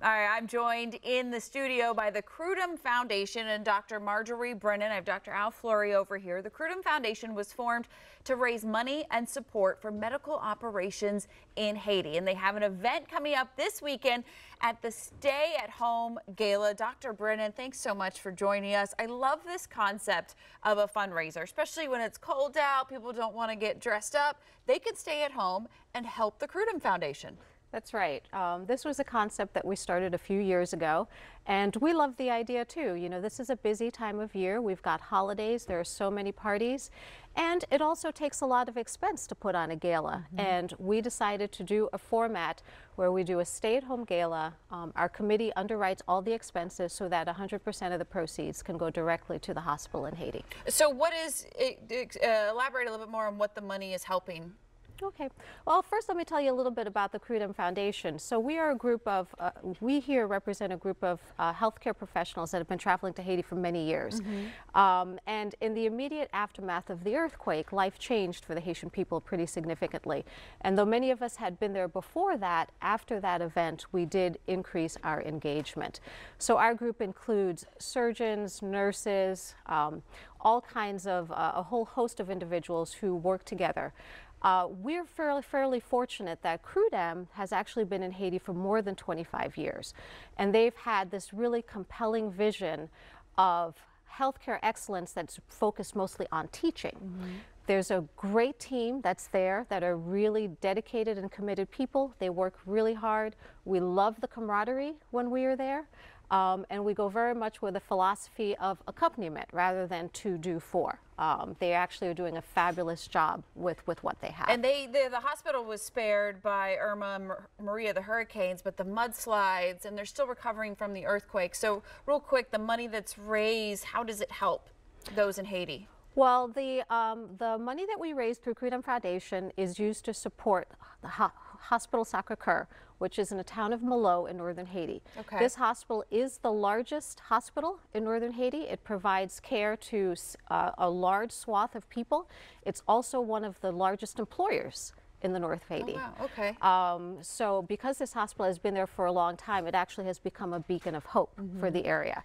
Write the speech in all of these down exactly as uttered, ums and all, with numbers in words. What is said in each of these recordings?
All right, I'm joined in the studio by the CRUDEM Foundation and Doctor Marjorie Brennan. I have Doctor Al Fleury over here. The CRUDEM Foundation was formed to raise money and support for medical operations in Haiti. And they have an event coming up this weekend at the Stay-at-Home Gala. Doctor Brennan, thanks so much for joining us. I love this concept of a fundraiser, especially when it's cold out, people don't want to get dressed up. They can stay at home and help the CRUDEM Foundation. That's right. Um, this was a concept that we started a few years ago, and we love the idea too. You know, this is a busy time of year. We've got holidays. There are so many parties, and it also takes a lot of expense to put on a gala. Mm-hmm. And we decided to do a format where we do a stay-at-home gala. Um, our committee underwrites all the expenses so that one hundred percent of the proceeds can go directly to the hospital in Haiti. So what is, uh, elaborate a little bit more on what the money is helping. Okay. Well, first let me tell you a little bit about the CRUDEM Foundation. So we are a group of, uh, we here represent a group of uh, healthcare professionals that have been traveling to Haiti for many years. Mm-hmm. um, and in the immediate aftermath of the earthquake, life changed for the Haitian people pretty significantly. And though many of us had been there before that, after that event, we did increase our engagement. So our group includes surgeons, nurses, um, all kinds of, uh, a whole host of individuals who work together. Uh, we're fairly, fairly fortunate that CRUDEM has actually been in Haiti for more than twenty-five years. And they've had this really compelling vision of healthcare excellence that's focused mostly on teaching. Mm-hmm. There's a great team that's there that are really dedicated and committed people. They work really hard. We love the camaraderie when we are there. Um, and we go very much with a philosophy of accompaniment rather than to do for. Um, they actually are doing a fabulous job with, with what they have. And they, the, the hospital was spared by Irma and Maria, the hurricanes, but the mudslides, and they're still recovering from the earthquake. So real quick, the money that's raised, how does it help those in Haiti? Well, the, um, the money that we raised through CRUDEM Foundation is used to support the ho Hôpital Sacré Coeur, which is in a town of Milot in northern Haiti. Okay. This hospital is the largest hospital in northern Haiti. It provides care to uh, a large swath of people. It's also one of the largest employers in the north of Haiti. Oh, wow. Okay. Um, so because this hospital has been there for a long time, it actually has become a beacon of hope mm-hmm. for the area.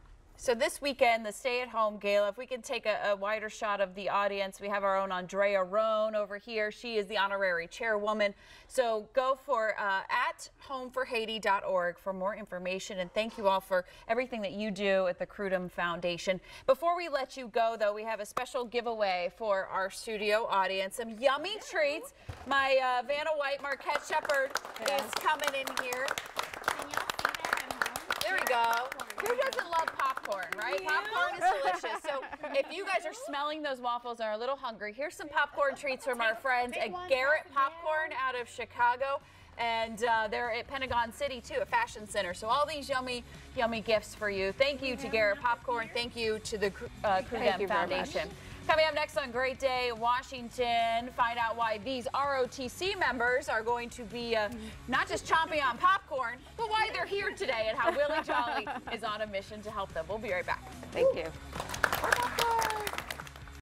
So this weekend, the Stay-at-Home Gala, if we can take a, a wider shot of the audience, we have our own Andrea Roan over here. She is the honorary chairwoman. So go for uh, at home for haiti dot org for more information. And thank you all for everything that you do at the CRUDEM Foundation. Before we let you go, though, we have a special giveaway for our studio audience. Some yummy treats. My uh, Vanna White Marquette Shepherd yeah. is coming in here. There we go. Who doesn't love popcorn, right? Yeah. Popcorn is delicious. So if you guys are smelling those waffles and are a little hungry, here's some popcorn treats from our friends at Garrett Popcorn out of Chicago. And uh, they're at Pentagon City, too, a fashion center. So all these yummy, yummy gifts for you. Thank you to Garrett Popcorn. Thank you to the uh, CRUDEM Foundation. Coming up next on Great Day Washington, find out why these R O T C members are going to be uh, not just chomping on popcorn, but why they're here today and how Willie Jolly is on a mission to help them. We'll be right back. Thank you.